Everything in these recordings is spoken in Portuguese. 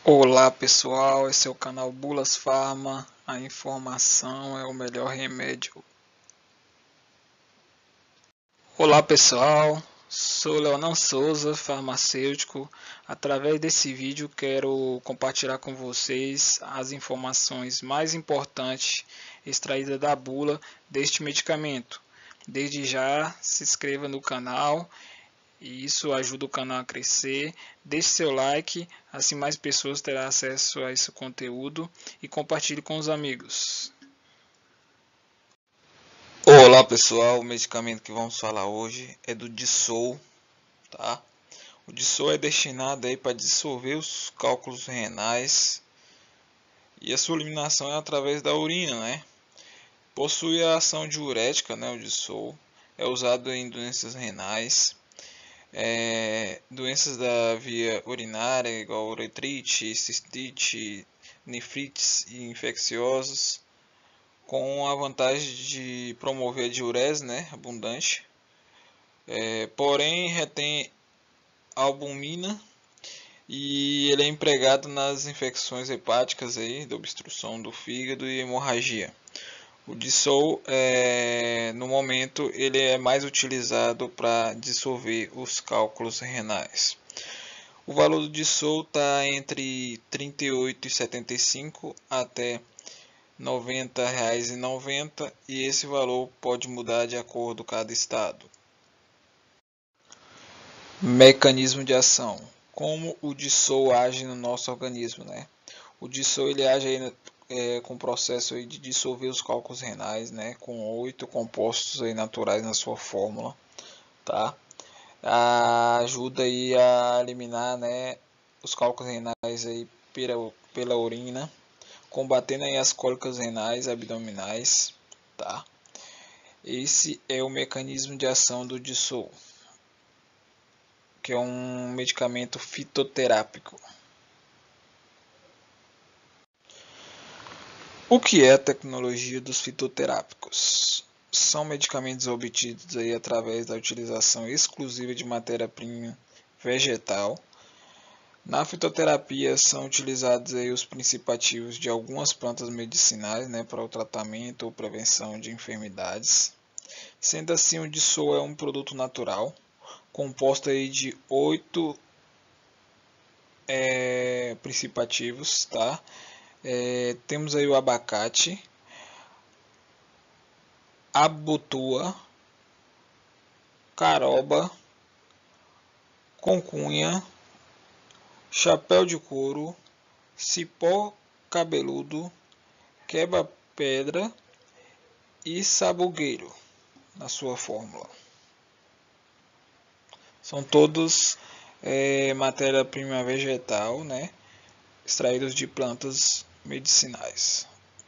Olá pessoal, esse é o canal Bulas Farma, a informação é o melhor remédio. Olá pessoal, sou Leonan Souza, farmacêutico. Através desse vídeo quero compartilhar com vocês as informações mais importantes extraídas da bula deste medicamento. Desde já se inscreva no canal e isso ajuda o canal a crescer. Deixe seu like, assim mais pessoas terão acesso a esse conteúdo e compartilhe com os amigos. Olá pessoal, o medicamento que vamos falar hoje é do Dissol, tá? O Dissol é destinado aí para dissolver os cálculos renais e a sua eliminação é através da urina, né? Possui a ação diurética, né? O Dissol é usado em doenças renais, doenças da via urinária, igual uretrite, cistite, nefrites e infecciosas, com a vantagem de promover a diurese, né, abundante, porém retém albumina e ele é empregado nas infecções hepáticas aí, da obstrução do fígado e hemorragia. O Dissol, no momento, ele é mais utilizado para dissolver os cálculos renais. O valor do Dissol está entre R$ 38,75 até R$ 90,90 e esse valor pode mudar de acordo com cada estado. Mecanismo de ação. Como o Dissol age no nosso organismo, né? O Dissol ele age aí, com o processo aí de dissolver os cálculos renais, né? Com 8 compostos aí naturais na sua fórmula, tá? Ajuda aí a eliminar, né, os cálculos renais aí pela urina, combatendo aí as cólicas renais abdominais, tá? Esse é o mecanismo de ação do Dissol, que é um medicamento fitoterápico. O que é a tecnologia dos fitoterápicos? São medicamentos obtidos aí através da utilização exclusiva de matéria-prima vegetal. Na fitoterapia são utilizados aí os princípios ativos de algumas plantas medicinais, né, para o tratamento ou prevenção de enfermidades. Sendo assim, o Dissol é um produto natural, composto aí de 8 princípios ativos, tá? Temos aí o abacate, abutua, caroba, concunha, chapéu de couro, cipó cabeludo, quebra-pedra e sabugueiro na sua fórmula. São todos matéria-prima vegetal, né, extraídos de plantas medicinais.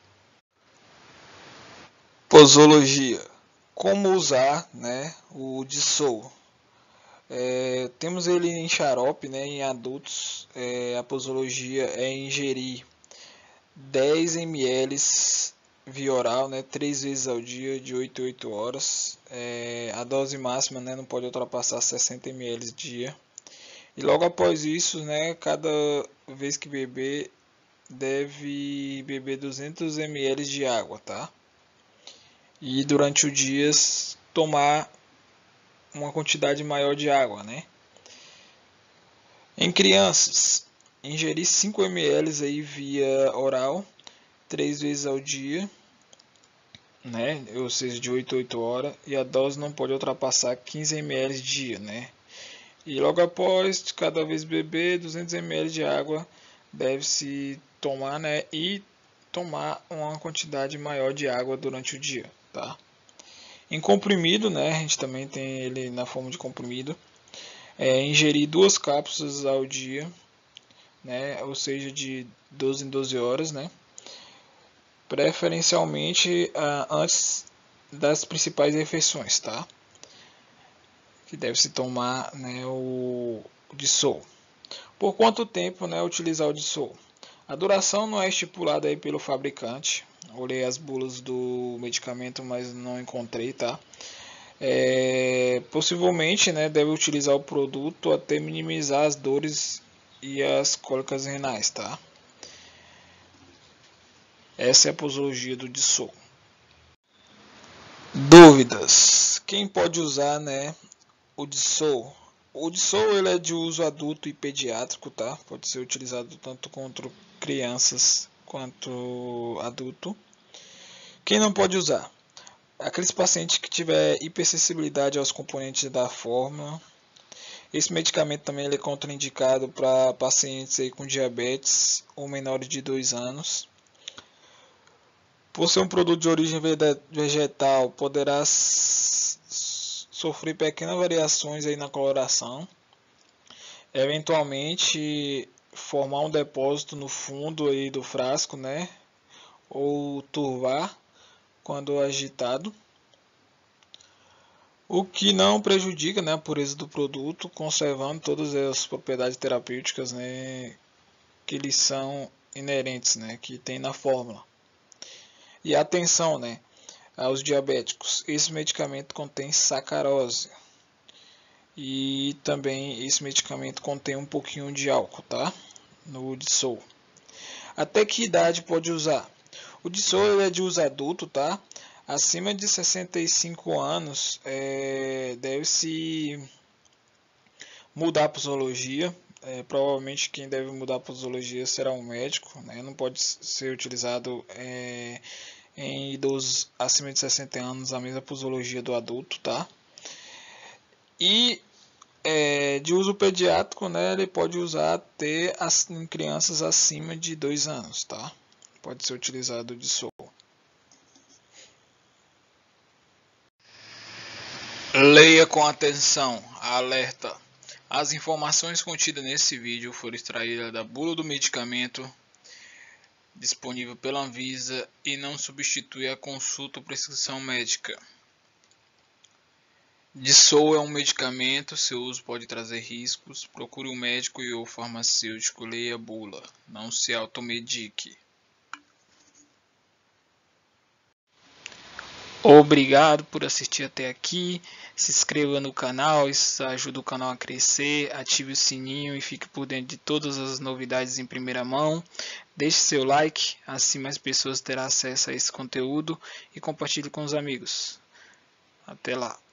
Posologia. Como usar, né, o Dissol? Temos ele em xarope, né, em adultos. A posologia é ingerir 10 ml via oral, né, 3 vezes ao dia, de 8 em 8 horas. A dose máxima, né, não pode ultrapassar 60 ml dia. E logo após isso, né, cada vez que beber, deve beber 200 ml de água, tá? E durante o dia tomar uma quantidade maior de água, né? Em crianças, ingerir 5 ml aí via oral 3 vezes ao dia, né? Ou seja, de 8 a 8 horas, e a dose não pode ultrapassar 15 ml dia, né? E logo após cada vez beber 200 ml de água deve-se tomar, né? E tomar uma quantidade maior de água durante o dia, tá? Em comprimido, né? A gente também tem ele na forma de comprimido. Ingerir 2 cápsulas ao dia, né? Ou seja, de 12 em 12 horas, né? Preferencialmente antes das principais refeições, tá? Que deve se tomar, né, o Dissol. Por quanto tempo, né, utilizar o Dissol? A duração não é estipulada aí pelo fabricante. Olhei as bulas do medicamento, mas não encontrei, tá? Possivelmente, né, deve utilizar o produto até minimizar as dores e as cólicas renais, tá? Essa é a posologia do Dissol. Dúvidas. Quem pode usar, né, o Dissol? O Dissol ele é de uso adulto e pediátrico, tá? Pode ser utilizado tanto contra crianças quanto adulto. Quem não pode usar? Aqueles pacientes que tiver hipersensibilidade aos componentes da fórmula. Esse medicamento também ele é contraindicado para pacientes aí com diabetes ou menores de 2 anos. Por ser um produto de origem vegetal, poderá sofrer pequenas variações aí na coloração. Eventualmente formar um depósito no fundo aí do frasco, né? Ou turvar quando agitado. O que não prejudica, né, a pureza do produto, conservando todas as propriedades terapêuticas, né, que lhes são inerentes, né, que tem na fórmula. E atenção, né, aos diabéticos. Esse medicamento contém sacarose. E também esse medicamento contém um pouquinho de álcool, tá? No Dissol. Até que idade pode usar? O Dissol é de uso adulto, tá? Acima de 65 anos deve-se mudar a posologia. Provavelmente quem deve mudar a posologia será um médico, né? Não pode ser utilizado em idosos acima de 60 anos a mesma posologia do adulto, tá? E de uso pediátrico, né? Ele pode usar até em crianças acima de 2 anos, tá? Pode ser utilizado o Dissol. Leia com atenção, alerta. As informações contidas nesse vídeo foram extraídas da bula do medicamento disponível pela Anvisa e não substitui a consulta ou prescrição médica. Dissol é um medicamento, seu uso pode trazer riscos. Procure um médico e ou farmacêutico, leia a bula, não se automedique. Obrigado por assistir até aqui. Se inscreva no canal, isso ajuda o canal a crescer. Ative o sininho e fique por dentro de todas as novidades em primeira mão. Deixe seu like, assim mais pessoas terão acesso a esse conteúdo e compartilhe com os amigos. Até lá.